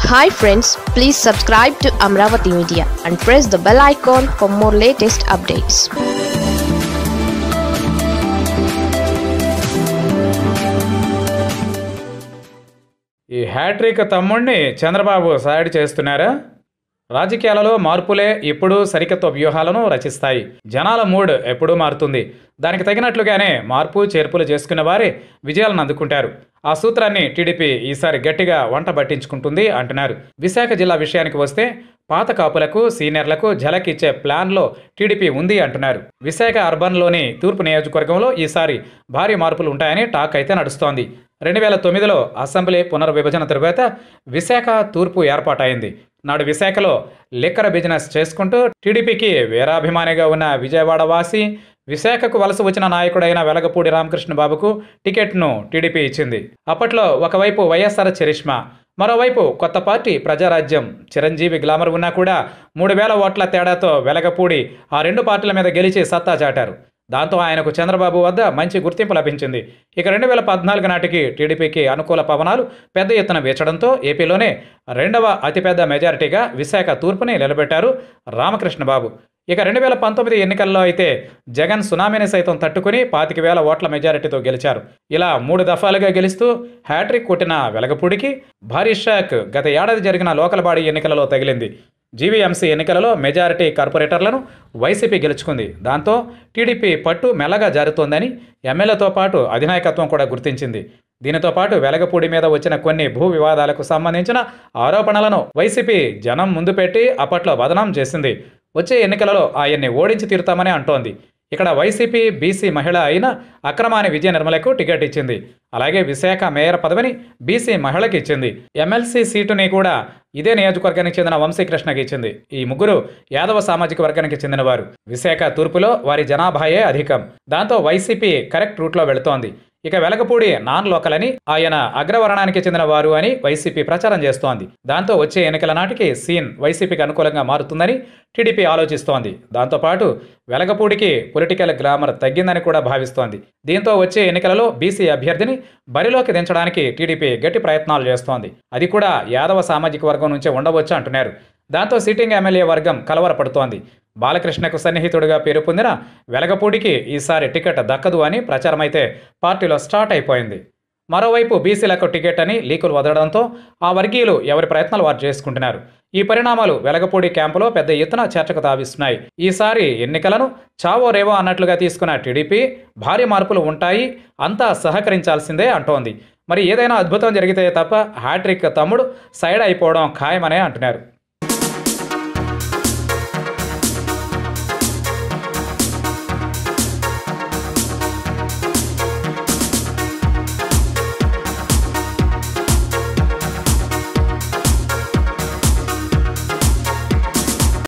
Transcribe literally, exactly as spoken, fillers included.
Hi friends, please subscribe to Amaravathi Media and press the bell icon for more latest updates. ఈ hat trick తమ్ముడిని Chandrababu side చేస్తున్నారా? రాజకీయాలలో మార్పులే ఇప్పుడు సరికొత్త వ్యూహాలను రచిస్తాయి. జనాల మూడ్ ఎప్పుడూ మారుతుంది. దానికి తగినట్లుగానే మార్పు చేర్పులు చేసుకున్న వారే విజయాలను అందుకుంటారు. ఆ సూత్రాన్ని టీడీపీ ఈసారి గట్టిగా వంట పట్టించుకుంటుంది అంటున్నారు. విశాఖ జిల్లా విషయానికి వస్తే పాత కాపులకు సీనియర్లకు ఝలక్ ఇచ్చే ప్లాన్లో టీడీపీ ఉంది అంటున్నారు. విశాఖ అర్బన్లోని తూర్పు నియోజకవర్గంలో ఈసారి భారీ మార్పులు ఉంటాయని టాక్ అయితే నడుస్తోంది. రెండు వేల తొమ్మిదిలో అసెంబ్లీ పునర్విభజన తరువాత విశాఖ తూర్పు ఏర్పాటైంది. నాడు విశాఖలో లిక్కర్ బిజినెస్ చేసుకుంటూ టీడీపీకి వీరాభిమానిగా ఉన్న విజయవాడ వాసి విశాఖకు వలస వచ్చిన నాయకుడైన వెలగపూడి రామకృష్ణ బాబుకు టికెట్ను టీడీపీ ఇచ్చింది. అప్పట్లో ఒకవైపు వైఎస్ఆర్ చరిష్మా, మరోవైపు కొత్త పార్టీ ప్రజారాజ్యం చిరంజీవి గ్లామర్ ఉన్నా కూడా మూడు వేల ఓట్ల తేడాతో వెలగపూడి ఆ రెండు పార్టీల మీద గెలిచి సత్తా చాటారు. దాంతో ఆయనకు చంద్రబాబు వద్ద మంచి గుర్తింపు లభించింది. ఇక రెండు వేల పద్నాలుగు నాటికి టీడీపీకి అనుకూల పవనాలు పెద్ద ఎత్తున వీచడంతో ఏపీలోనే రెండవ అతిపెద్ద మెజారిటీగా విశాఖ తూర్పుని నిలబెట్టారు రామకృష్ణ బాబు. ఇక రెండు వేల పంతొమ్మిది ఎన్నికల్లో అయితే జగన్ సునామీని సైతం తట్టుకుని పాతిక వేల ఓట్ల మెజారిటీతో గెలిచారు. ఇలా మూడు దఫాలుగా గెలుస్తూ హ్యాట్రిక్ కొట్టిన వెలగపూడికి భారీ షాక్ గత ఏడాది జరిగిన లోకల్ బాడీ ఎన్నికలలో తగిలింది. జీవీఎంసీ ఎన్నికలలో మెజారిటీ కార్పొరేటర్లను వైసీపీ గెలుచుకుంది. దాంతో టీడీపీ పట్టు మెల్లగా జారుతోందని ఎమ్మెల్యేతో పాటు అధినాయకత్వం కూడా గుర్తించింది. దీనితో పాటు వెలగపూడి మీద వచ్చిన కొన్ని భూ వివాదాలకు సంబంధించిన ఆరోపణలను వైసీపీ జనం ముందు పెట్టి అప్పట్లో బదనాం చేసింది. వచ్చే ఎన్నికలలో ఆయన్ని ఓడించి తీరుతామని అంటోంది. ఇక్కడ వైసీపీ బీసీ మహిళ అయిన అక్రమాని విజయ నిర్మలకు టికెట్ ఇచ్చింది. అలాగే విశాఖ మేయర్ పదవిని బీసీ మహిళకి ఇచ్చింది. ఎమ్మెల్సీ సీటుని కూడా ఇదే నియోజకవర్గానికి చెందిన వంశీకృష్ణకి ఇచ్చింది. ఈ ముగ్గురు యాదవ సామాజిక వర్గానికి చెందినవారు. విశాఖ తూర్పులో వారి జనాభాయే అధికం. దాంతో వైసీపీ కరెక్ట్ రూట్లో వెళుతోంది. ఇక వెలగపూడి నాన్ లోకల్ అని, ఆయన అగ్రవర్ణానికి చెందిన వారు అని వైసీపీ ప్రచారం చేస్తోంది. దాంతో వచ్చే ఎన్నికల నాటికి సీన్ వైసీపీకి అనుకూలంగా మారుతుందని టీడీపీ ఆలోచిస్తోంది. దాంతోపాటు వెలగపూడికి పొలిటికల్ గ్లామర్ తగ్గిందని కూడా భావిస్తోంది. దీంతో వచ్చే ఎన్నికలలో బీసీ అభ్యర్థిని బరిలోకి దించడానికి టీడీపీ గట్టి ప్రయత్నాలు చేస్తోంది. అది కూడా యాదవ సామాజిక వర్గం నుంచే ఉండవచ్చు అంటున్నారు. దాంతో సిట్టింగ్ ఎమ్మెల్యే వర్గం కలవరపడుతోంది. బాలకృష్ణకు సన్నిహితుడిగా పేరు పొందిన వెలగపూడికి ఈసారి టికెట్ దక్కదు అని ప్రచారం అయితే పార్టీలో స్టార్ట్ అయిపోయింది. మరోవైపు బీసీలకు టికెట్ అని లీకులు వదలడంతో ఆ వర్గీయులు ఎవరి ప్రయత్నాలు వారు చేసుకుంటున్నారు. ఈ పరిణామాలు వెలగపూడి క్యాంపులో పెద్ద ఎత్తున చర్చకు తావిస్తున్నాయి. ఈసారి ఎన్నికలను చావో రేవో అన్నట్లుగా తీసుకున్న టీడీపీ భారీ మార్పులు ఉంటాయి, అంతా సహకరించాల్సిందే అంటోంది. మరి ఏదైనా అద్భుతం జరిగితే తప్ప హ్యాట్రిక్ తమ్ముడు సైడ్ అయిపోవడం ఖాయమనే అంటున్నారు.